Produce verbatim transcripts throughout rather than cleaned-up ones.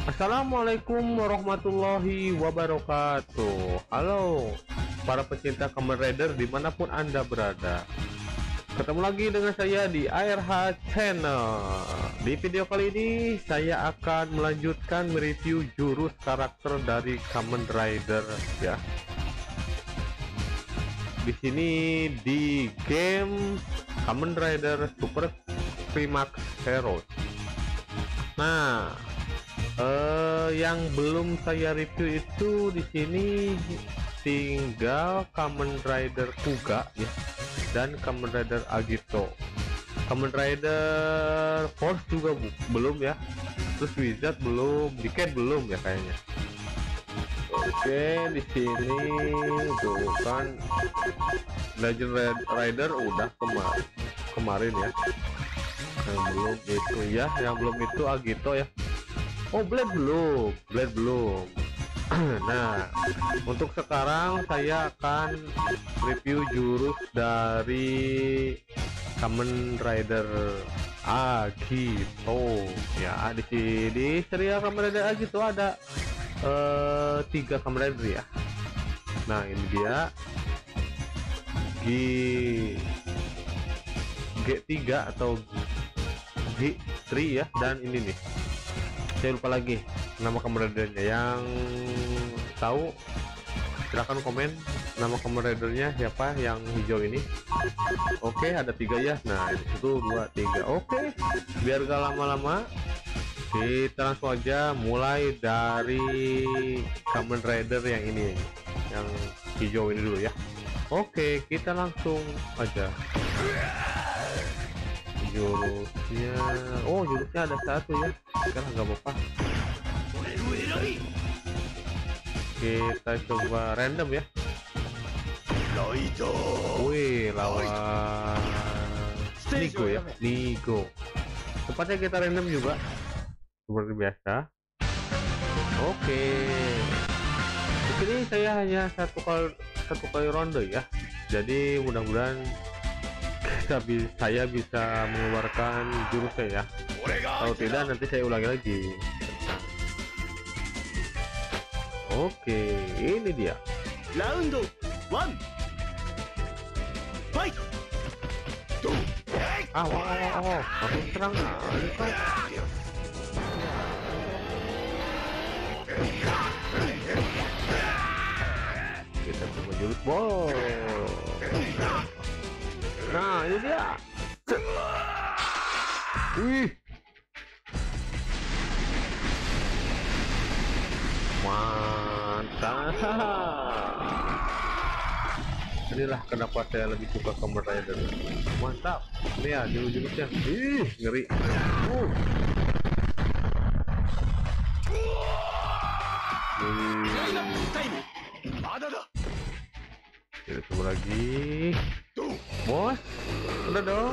Assalamualaikum warahmatullahi wabarakatuh. Halo para pecinta Kamen Rider dimanapun anda berada. Ketemu lagi dengan saya di A R H Channel. Di video kali ini saya akan melanjutkan mereview jurus karakter dari Kamen Rider ya. Di sini di game Kamen Rider Super Climax Heroes. Nah, eh yang belum saya review itu di sini tinggal Kamen Rider Kuga ya, dan Kamen Rider Agito. Kamen Rider Force juga bu belum ya, terus Wizard belum, Decade belum ya kayaknya. Oke, di sini tuh kan Legend Rider udah kemarin kemarin ya. Yang belum itu ya, yang belum itu Agito ya. Oh, Blade belum, Blade belum. Nah, untuk sekarang saya akan review jurus dari Kamen Rider Agito ya. Di sini serial Kamen Rider Agito ada uh, tiga Kamen Rider ya. Nah, ini dia G G3 atau G tiga ya, dan ini nih saya lupa lagi nama Kamen Ridernya. Yang tahu silahkan komen nama Kamen Ridernya siapa yang hijau ini. Oke, ada tiga ya. Nah, itu dua tiga. Oke, biar gak lama-lama kita langsung aja mulai dari Kamen Rider yang ini, yang hijau ini dulu ya. Oke, kita langsung aja. Jurusnya, oh jurusnya ada satu ya, sekarang nggak apa-apa, kita coba random ya. Wih, lawan Nigo ya, Nigo. Tempatnya kita random juga seperti biasa. Oke, di sini saya hanya satu kali satu kali ronde ya, jadi mudah-mudahan saya bisa mengeluarkan jurusnya ya. Kalau tidak nanti saya ulangi lagi. Oke, ini dia round one fight. Ah, wow, wow, wow. Langsung serang aja kau. Kita coba jurus bol. Nah, ini dia. Wih, mantap. Inilah kenapa saya lebih suka Kamen Rider. Mantap. Ini ya jurus-jurusnya. Ih, ngeri. Uh. Kita coba lagi. Bos, udah dong.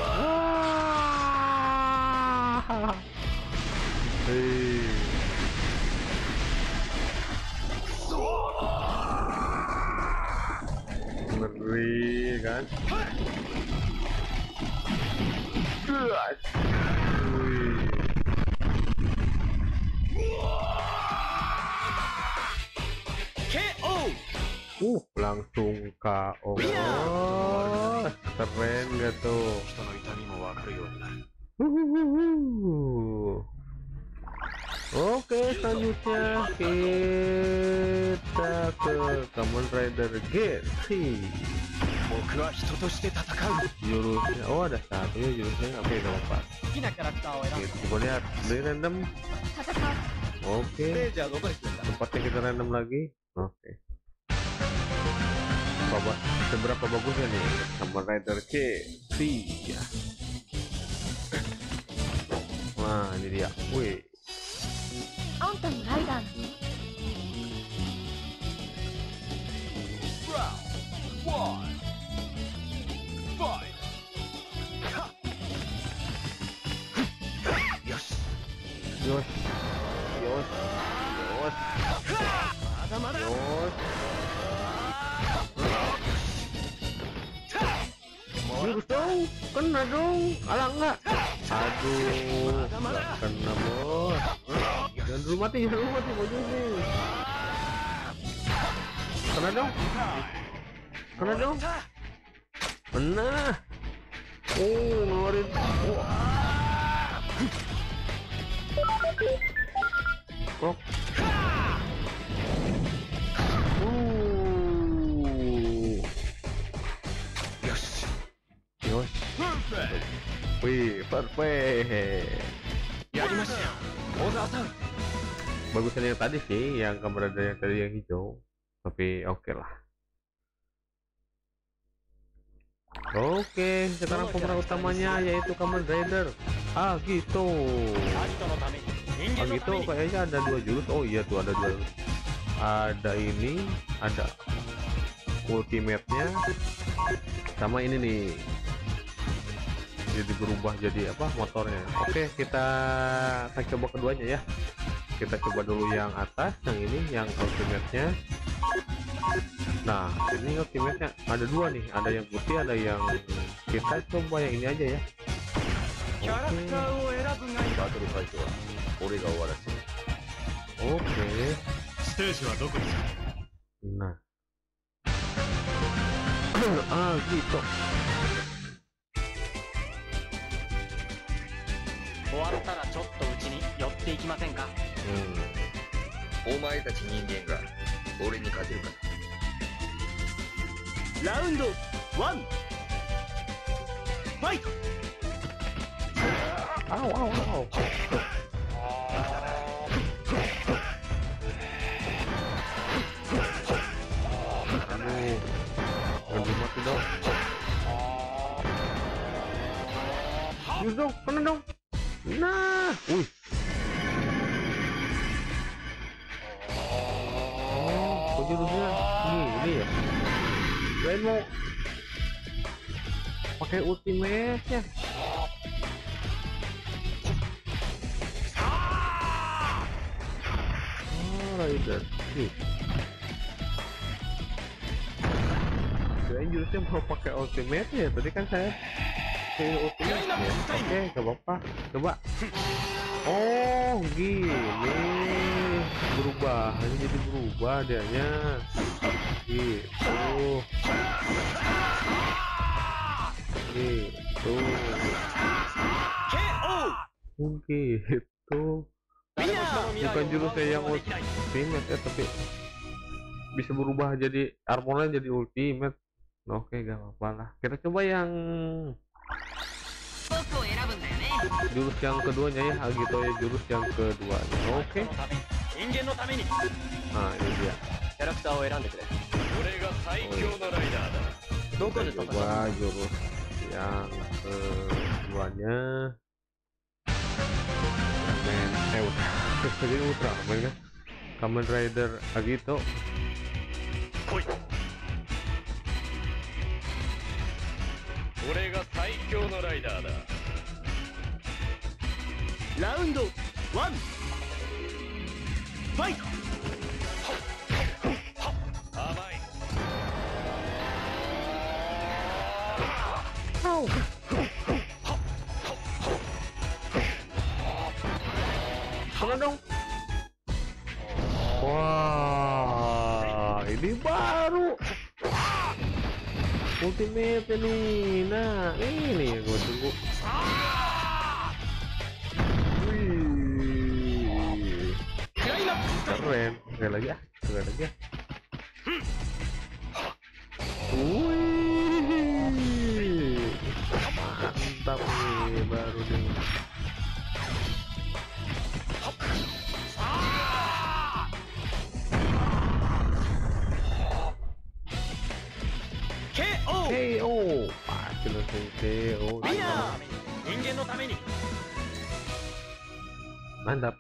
Wah. Hei. Ngeri kan? K O. Uh, langsung K O. Oh, keren gak tuh? Uhuhuhu. Oke, selanjutnya kita ke Kamen Rider G tiga. Jurusnya, oh ada satu ya jurusnya. Oke, gak apa-apa. Kita lihat dari random. Oke, tempatnya kita random lagi. Oke, Baba, seberapa bagusnya nih Kamen Rider G tiga. Nah, ini dia. Wih, Yos, Yos, Yos, Yos. Jurus dong, kena dong, kalah enggak? Aduh, nggak kena bos. jangan dulu mati, jangan dulu mati, mau nih. Kena dong, kena dong, kena. Oh, ngeluarin. Oh. Krok. Uh. Yes. Yes. Wih, perfect. Bagusan yang tadi sih, yang Kamen Rider yang tadi yang hijau. Tapi oke okay lah. Oke, sekarang pemeran utamanya yaitu Kamen Rider Agito. Agito kayaknya ada dua jurus. Oh iya tuh ada dua jurus. Ada ini, ada ultimate-nya, sama ini nih. Jadi berubah jadi apa motornya. Oke, kita kita coba keduanya ya. Kita coba dulu yang atas, yang ini, yang ultimate-nya. Nah, ini ultimate-nya ada dua nih, ada yang putih, ada yang kita coba yang ini aja ya. Oke. Nah. Ah, gitu. 終わったらちょっとうちに寄っていきませんか。 お前たち人間が俺に勝てるか。 ラウンドワンファイト。 Au, au, au. Aduh, belum mati dong. Yus dong, kena dong. Nah, wih. Oh, kok jurusnya ini, ini ya. Kalian mau pakai ultimate-nya. Rider nih, saya jurusnya mau pakai ultimate ya. Tadi kan saya pakai ultimate ya. Oke, gak apa-apa, coba. Oh gini, berubah, ini jadi berubah dianya gitu, gitu, gitu. Bukan jurusnya yang ultimate ya, tapi bisa berubah jadi armornya jadi ultimate. Oke, gak apa-apa lah. Kita coba yang jurus yang keduanya ya, Agito ya, jurus yang keduanya. Oke. Nah, ini dia. Oh, iya. Coba jurus yang keduanya. Men, eh udah, jadi Ultraman kan, Kamen Rider Agito. Round one fight. Oh. Kena dong. Wah, ini baru ultimate ini. Nah, ini yang gue tunggu. Wih, keren. Sekali lagi ya, sekali lagi ya. Wih, mantap nih, baru nih. K O, pasti langsung K O. Mantap.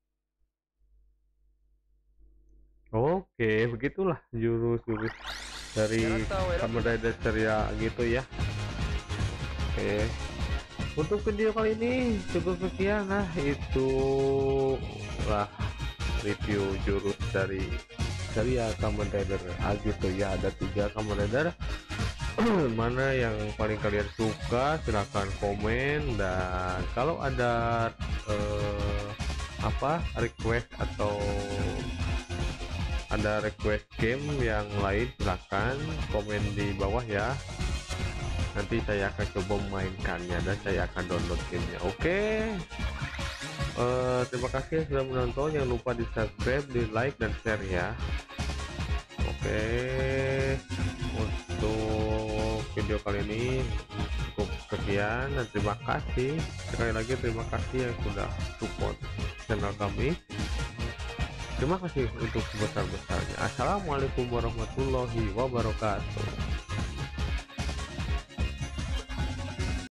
Oke, begitulah jurus-jurus dari Kamen Rider ceria gitu ya. Oke, untuk video kali ini cukup sekian. Nah, itu lah review jurus dari ceria Kamen Rider Agito ya. Ada tiga Kamen Rider. Mana yang paling kalian suka, silahkan komen. Dan kalau ada eh, apa request atau ada request game yang lain, silahkan komen di bawah ya, nanti saya akan coba memainkannya dan saya akan download gamenya. Oke, uh, terima kasih sudah menonton, jangan lupa di subscribe, di like dan share ya. Oke, untuk video kali ini cukup sekian dan terima kasih sekali lagi, terima kasih yang sudah support channel kami. Terima kasih untuk sebesar-besarnya. Assalamualaikum warahmatullahi wabarakatuh.